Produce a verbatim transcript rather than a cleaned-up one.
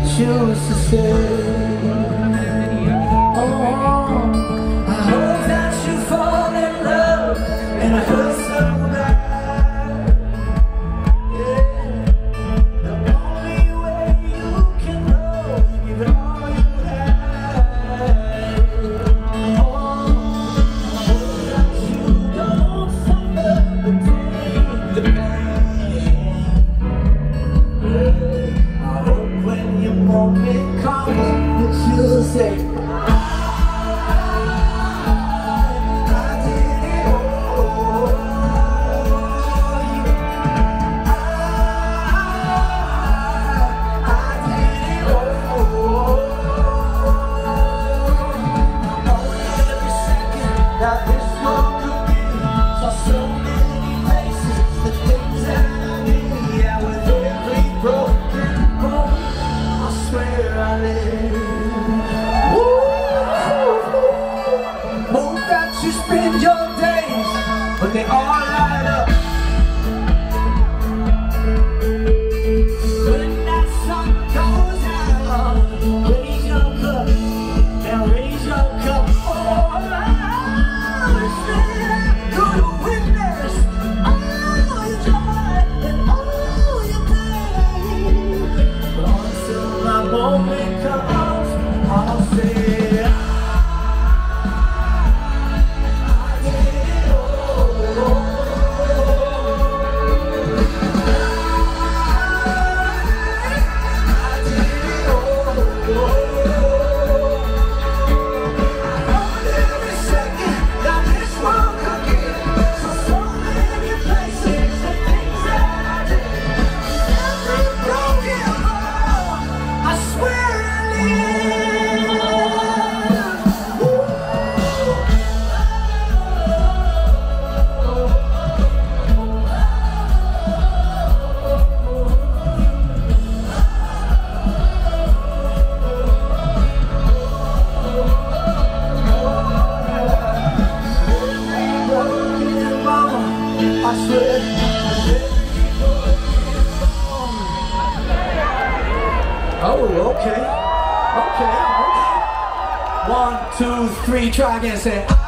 choose to stay. Oh, I hope that you fall in love, and I hurt so bad. Yeah. The only way you can know, give it all you have. Oh, I hope that you don't suffer the pain, the pain. Yeah. I hope when your moment comes that you'll say, that this world could be for so many places, the things that I need. Yeah, with every broken bone, I swear I live. Woo! Hope that you spend your days when they all light up. When that sun goes out, raise your cup, now raise your cup. Oh, moment comes, I'll say I, I did it all. I did it all. I own every second that this world could give. So, so many places, the things that I did. Every broken heart, I swear. I swear. Oh, okay. Okay, okay. One, two, three, try again, say